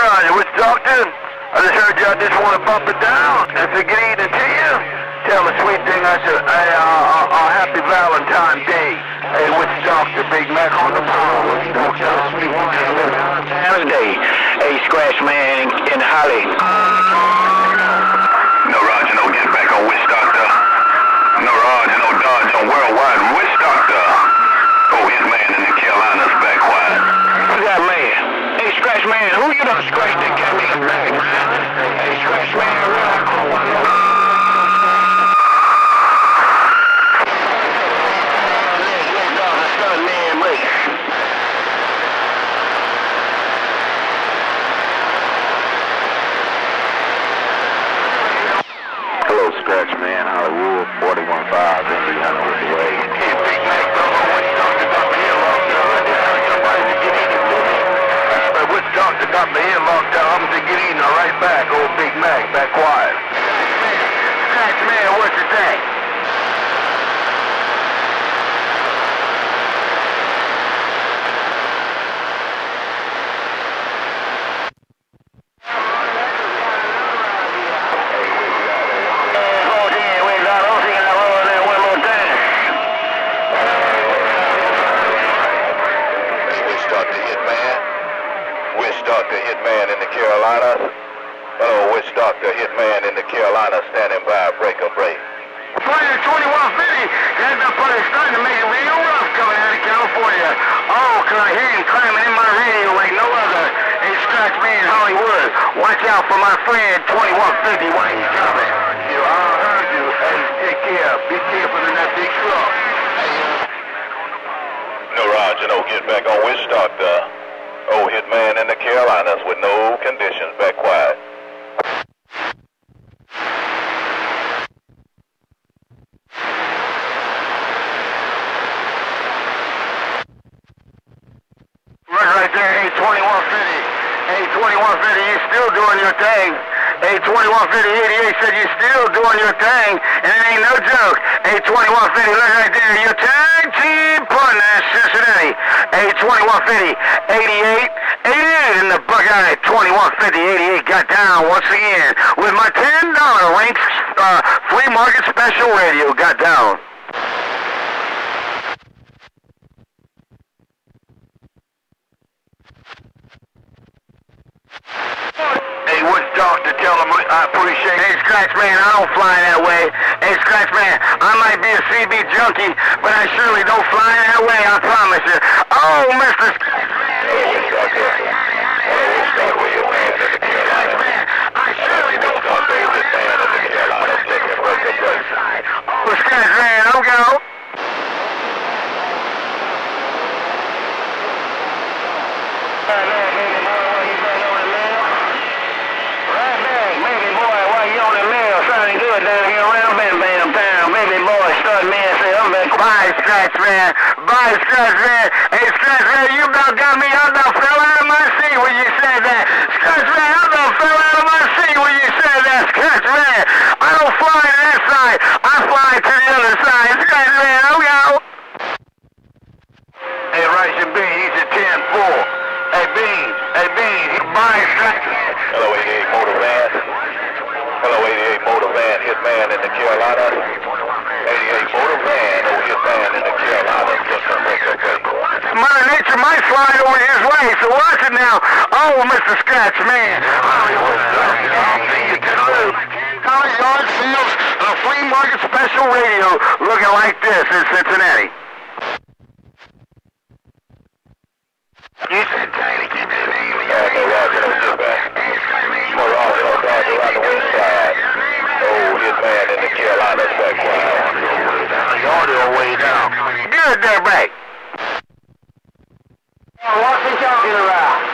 Roger. Which doctor? I just heard y'all just want to bump it down. If it get eaten to you, tell the sweet thing I said, hey, happy Valentine's Day. Hey, which doctor? BigMac on the phone. Which doctor? Sweet one. Valentine's Day. Hey, Scratch Man in Holly. No Roger, no get back on Witch Doctor. No Roger, no Dodge on Worldwide Witch Doctor. Oh, HitMan in the Carolinas back quiet. Who's that man? Hey, Scratch Man, who you done scratched that got me back, man? Hey, Scratch Man, Hello, Scratch Man, Hollywood, 41.5, Indiana with the way. Hey, BigMac, which doctor got me here locked down? I just heard somebody to get eaten to me. But which doctor got me here locked down? I'm to get eaten right back. Old BigMac, back quiet. Scratch Man, what you think? Doctor HitMan in the Carolinas. Hello, Witch Doctor HitMan in the Carolinas, standing by. Break a break. 2150, that's the place starting to make it real rough coming out of California. Oh, can I hear you climbing in my radio like no other? Hey, Scratch Man, Hollywood, watch out for my friend 2150 when he's coming. I heard you. Hey, take care. Be careful in that big truck. No Roger, no get back on Witch Doctor. Oh, HitMan in the Carolinas with no conditions, back quiet. Right there, hey, 2150. Hey, 2150, you still doing your thing. Hey, 215088 said you still doing your thing, and it ain't no joke. Hey, 2150, look right there, your tag team partner, Cincinnati. Hey, 215088 in the Buckeye. 215088 got down once again with my $10 Rinks flea market special radio. Got down. Hey, which doctor tell him I appreciate it? Hey, Scratch Man, I don't fly that way. Hey, Scratch Man, I might be a CB junkie, but I surely don't fly that way, I promise you. Oh, Mr. Scratch Man. Hey, Scratch Man, I surely don't fly that way. Oh, Scratch Man, I'm going. Bye, Scratch Man. Bye, Scratch Man. Hey, Scratch Man, you about got me. I about fell out of my seat when you said that. Scratch Man, I about fell out of my seat when you said that. Scratch Man, I don't fly to that side. I fly to the other side. Scratch Man, I'm out. Hey, Rice and Bean, he's at 10-4. Hey, Bean. Hey, Bean. Bye, Scratch Man. Hello, 88 Motor Van. Hello, 88 Motor Van, HitMan in the Carolinas. 88 Motor Van, oh, HitMan in the Carolinas. Mother Nature might slide over his way, so watch it now. Oh, Mr. Scratch Man. Yard sales, a flea market special radio looking like this in Cincinnati. You said Tiny, keep it in. No Roger, no get back. No Roger, no Dodger on the west side. Oh, HitMan in the Carolinas, back quiet. The audio way down. Good there, back. What's he talking about?